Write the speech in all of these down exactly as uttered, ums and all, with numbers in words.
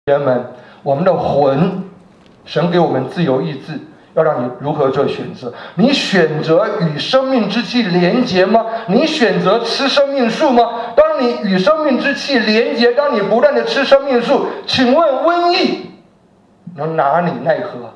人们，我们的魂，神给我们自由意志，要让你如何做选择？你选择与生命之气连结吗？你选择吃生命树吗？当你与生命之气连结，当你不断的吃生命树，请问瘟疫能拿你奈何？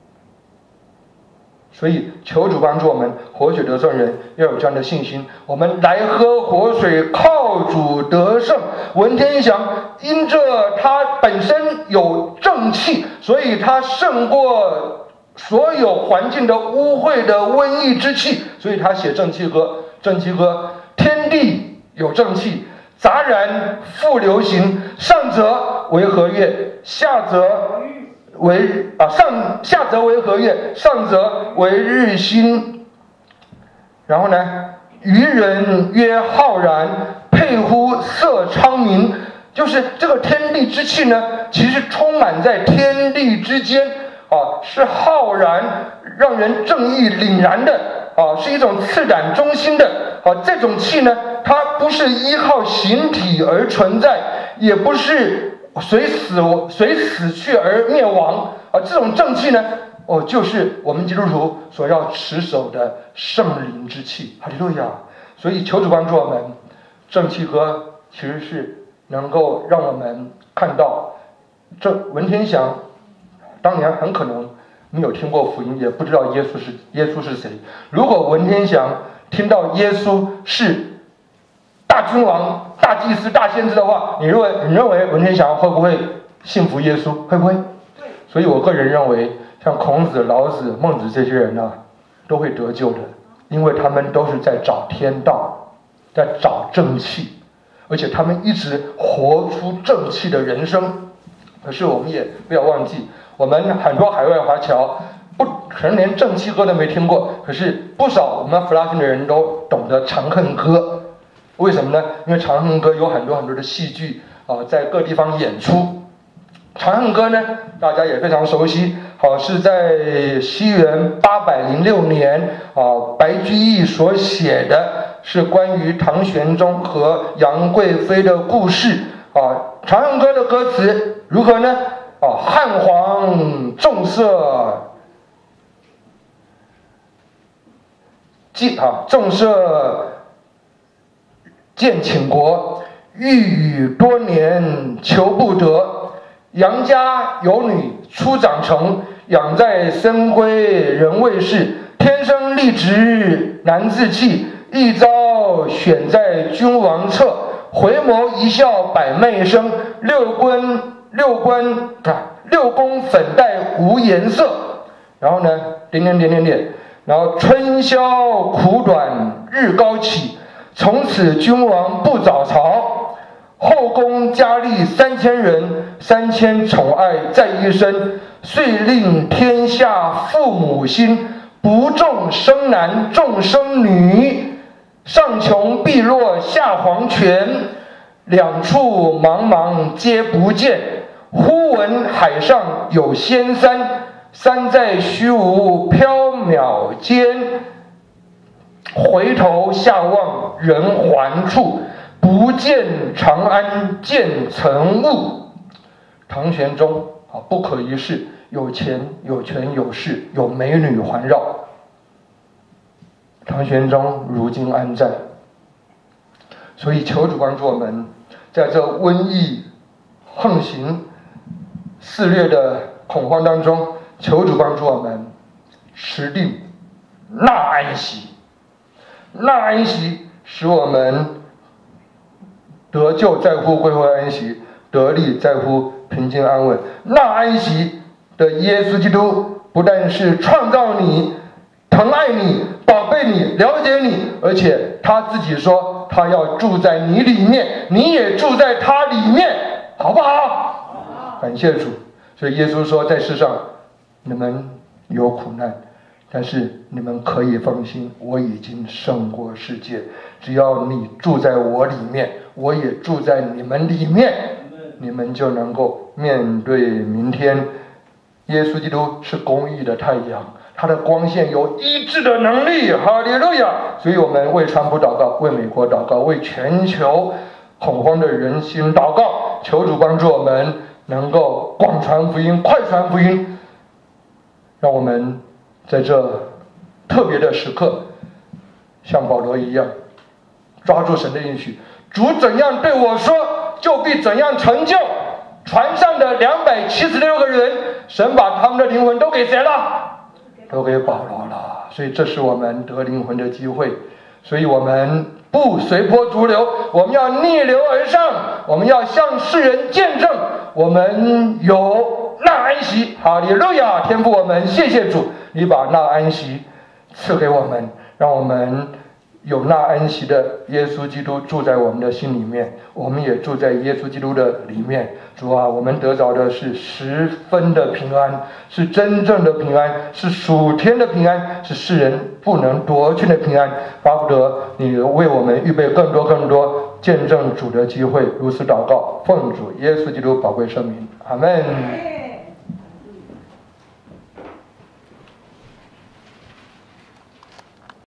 所以求主帮助我们活水得胜人要有这样的信心，我们来喝活水，靠主得胜。文天祥因着他本身有正气，所以他胜过所有环境的污秽的瘟疫之气，所以他写正气歌。正气歌，天地有正气，杂然复流行，上则为和乐，下则为啊上下则为和乐，上则为日新。然后呢，渔人曰浩然，沛乎色昌明。就是这个天地之气呢，其实充满在天地之间啊，是浩然，让人正义凛然的啊，是一种赤胆忠心的啊。这种气呢，它不是依靠形体而存在，也不是随死随死去而灭亡啊！这种正气呢，哦，就是我们基督徒所要持守的圣灵之气。哈利路亚！所以求主帮助我们，正气歌其实是能够让我们看到，这文天祥当年很可能没有听过福音，也不知道耶稣是耶稣是谁。如果文天祥听到耶稣是大君王、大祭司、大先知的话，你认为你认为文天祥会不会信服耶稣？会不会？所以我个人认为，像孔子、老子、孟子这些人啊，都会得救的，因为他们都是在找天道，在找正气，而且他们一直活出正气的人生。可是我们也不要忘记，我们很多海外华侨不可能连正气歌都没听过，可是不少我们弗拉逊的人都懂得《长恨歌》。为什么呢？因为《长恨歌》有很多很多的戏剧啊，在各地方演出。《长恨歌》呢，大家也非常熟悉，好、啊、是在西元八百零六年啊，白居易所写的，是关于唐玄宗和杨贵妃的故事啊。《长恨歌》的歌词如何呢？啊，汉皇重色见啊，重色见倾国，欲语多年求不得。杨家有女初长成，养在深闺人未识。天生丽质难自弃，一朝选在君王侧。回眸一笑百媚生，六官六官啊，六宫粉黛无颜色。然后呢，点点点点点，然后春宵苦短日高起，从此君王不早朝。后宫佳丽三千人，三千宠爱在一身。遂令天下父母心，不重生男重生女。上穷碧落下黄泉，两处茫茫皆不见。忽闻海上有仙山，山在虚无缥缈间。回头下望人寰处，不见长安见尘雾。唐玄宗啊，不可一世，有钱有权有势，有美女环绕。唐玄宗如今安在？所以求主帮助我们，在这瘟疫横行肆虐的恐慌当中，求主帮助我们持定纳安息。纳安息使我们得救在乎归回安息，得力在乎平静安稳。纳安息的耶稣基督不但是创造你、疼爱你、宝贝你、了解你，而且他自己说他要住在你里面，你也住在他里面，好不好？感谢主。所以耶稣说，在世上你们有苦难，但是你们可以放心，我已经胜过世界。只要你住在我里面，我也住在你们里面，你们就能够面对明天。耶稣基督是公义的太阳，他的光线有医治的能力。哈利路亚！所以我们为川普祷告，为美国祷告，为全球恐慌的人心祷告，求主帮助我们能够广传福音、快传福音，让我们在这特别的时刻，像保罗一样，抓住神的应许，主怎样对我说，就必怎样成就。船上的两百七十六个人，神把他们的灵魂都给谁了？都给保罗了。所以这是我们得灵魂的机会。所以我们不随波逐流，我们要逆流而上，我们要向世人见证我们有那安息。哈利路亚！天父，我们谢谢主，你把那安息赐给我们，让我们有那安息的耶稣基督住在我们的心里面，我们也住在耶稣基督的里面。主啊，我们得着的是十分的平安，是真正的平安，是属天的平安，是世人不能夺去的平安。巴不得你为我们预备更多更多见证主的机会。如此祷告，奉主耶稣基督宝贵圣名，阿们。